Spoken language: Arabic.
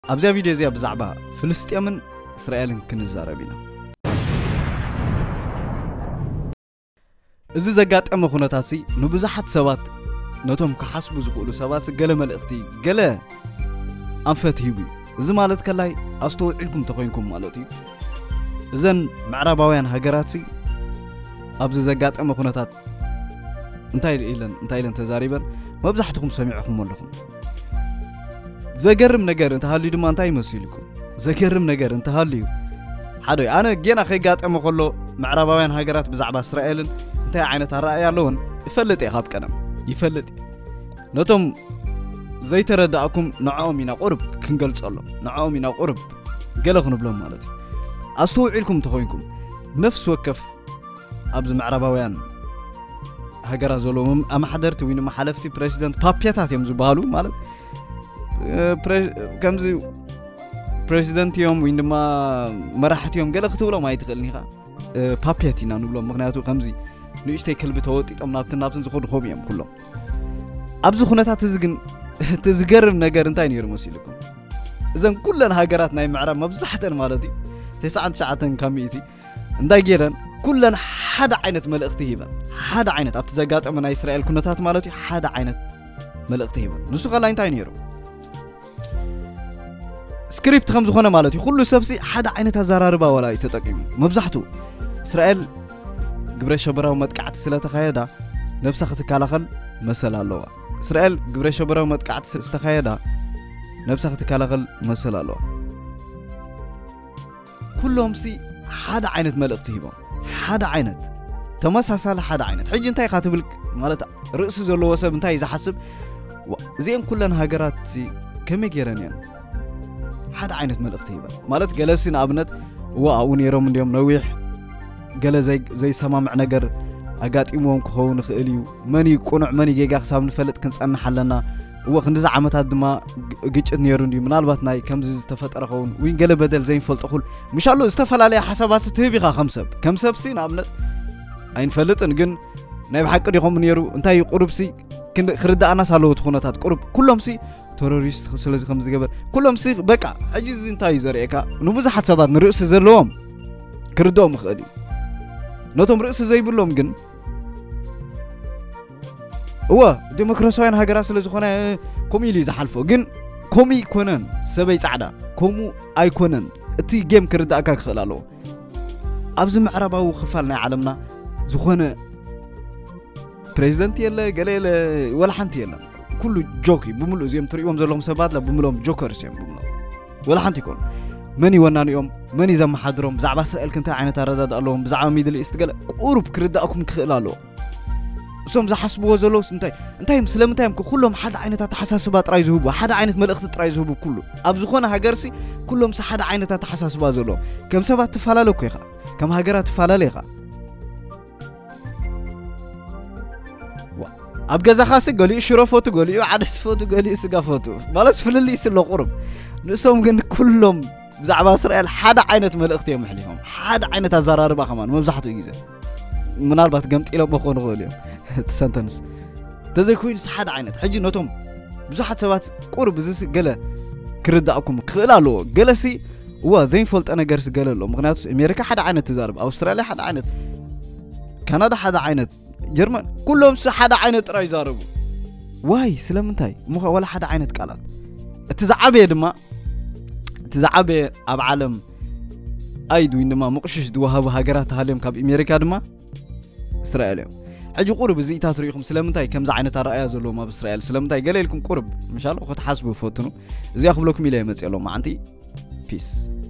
أبزا فيديو زي بزعبها فلسطين من إسرائيل كنزاربينا إذا زجات أما خناتاسي نبزحت سوات نتوم كحسب زخول سوات قلة ملأختي قلة أنفت هيبي إذا مالت كلاي أستوى لكم تقوينكم مالتي إذن معرباوين هجراتي أبزا زجات أما خناتات انتايلن تزاريبا ما بزحتكم سميعكم ولكم زجرم نجار انت هالي دم انتاي مسيلكم زجرم نجار انت هالي حدوي أنا جينا خيجات أما خلو معرباوين هجرات بزعبة إسرائيل انت عينة الرأي لون يفلت هاد كلام يفلت نتوم زي تردأكم نعومينا قرب كنقلت الله نعومينا قرب قلقنا بلهم مالتي أستوعي لكم تخوينكم نفس وكف أبز معرباوين هجرة زلوم أما حضرت وين ما حلفتي بريزيدنت بابيتات يوم زبالو مالت كمزي بريزيدنت يوم وين ما راحت يوم قال اختو ما يتخلني خا بابيتينا نقولهم مغنياتو كمزي نيشتي كلب توتي نابتن زخود خوبيهم كلهم ابزو خناتات تزقرم نجار انتي نير مسيلكم اذا كلنا هاجرات ناي معرب مبزحتن مالتي 9 ساعات كاميتي اندا جيرن كلنا حدا عينت ملأختي هيبا حدا عينت ابتزقات من اسرائيل كنتات مالتي حدا عينت ملأختي هيبا نسو قال انتي نيرو سكريبت خمس خونه مالتي كل سبسي حدا عينت زراربا ولا يتطقم مبزحتو اسرائيل قبر شبراو مدقعت سلاتخايدا نفسها تكالخل مثلا لوا اسرائيل قبر شبراو مدقعت استخايدا نفسها تكالخل مثلا لوا كلهم سي حدا عينت ملأختي هيبا حدا عينت تمساسال حدا عينت حج انتي خاتبلك مالتا رأس زلو وسب انتي اذا حسب زين كلنا هاجرات سي كم يجرنين حدا عينت ملأختي هيبا مالت جلسين ابنت ونيرم اليوم نويح قال زي سمامع نجر أقاطيمهم كهون خيليو مني قنع مني جيجا حساب نفلت كنصنع حلنا وخندز عمتات دما جيت نيرون دي منالبات ناي كمز تفطر خون وين قال بدل زين فلط اقول ان شاء الله استفل عليه حسابات تهبيخا خمسب كم سبسين ابنت اين فلطن جن ناي بحق ديكم نيرو انتي قربسي كن خردا انا سالو تخونتات قرب كلهم سي تيروريست سلازي خمس جبر كلهم سي بقى عجز انتي زريكا نبز حسابات نرأس زلوم كردوم خدي نتوم رأس زي بلوم جن هو ديمقراطيين هاجرات سلازي خونه كوميلي زحلفو جن كومي كونن سبي صعدا كومو ايكونن اتي جيم كردا اكا خلالو ابز معرباو خفالنا عالمنا زخونه بريزيدنت يلا قليل ولا حنتي يلا كله جوكي بملو زيم تريهم زلهم سبات لا بملوهم جوكرز يم بملو ولا حنتي يكون مني وناني يوم مني زم حضرهم زعبا اسرائيل كنت عينت رداد اللهم بزعبا ميدل ايست قال قرب كرداكم كخلالو سوم زحسبو زلوس انتي مسلمتايم كلهم حدا عينت تحساسبات راي زهبو حدا عينت ملأخت راي زهبو كله ابزخونه هاجرسي كلهم حدا عينت تحساسبا زلو كم سبات تفلالو كيخا كم هاجرات تفلاليخا أبجز خاصة قولي شرو فوتو قولي عدس فوتو قولي سقا فوتو مالس فللي يسلو قرب نسوم جن كلهم زعبا إسرائيل حدا عينت ملأختي محليهم حدا عينت زراربا كمان ما بزحتو يجي منالبات قمت إلى بخون غوليو تسنتنس تزي كوينس حدا عينت حجي نوتهم بزحت سبات قرب زيس قلا كرداكم خلالو قلسي هو ذين فولت أنا جرس قلالو مغنياتوس أمريكا حدا عينت تزارب أستراليا حدا عينت كندا حدا عينت جرمن كلهم حدا عينت راي زاربو واي سلامنتاي مخ ولا حدا عينت قالات تزعبي دما تزعبي اب عالم ايدو انما مقشش دوهاب هاجرات هاليم كاب امريكا دما اسرائيل حجي قرب زيتات ريكم سلامنتاي كم ز عينت رايا زلو ما باسرائيل سلامنتاي قال لكم قرب ان شاء الله خو تحاسبوا فوتنو زي اخبلكم الى يمص يلو ما انتي بيس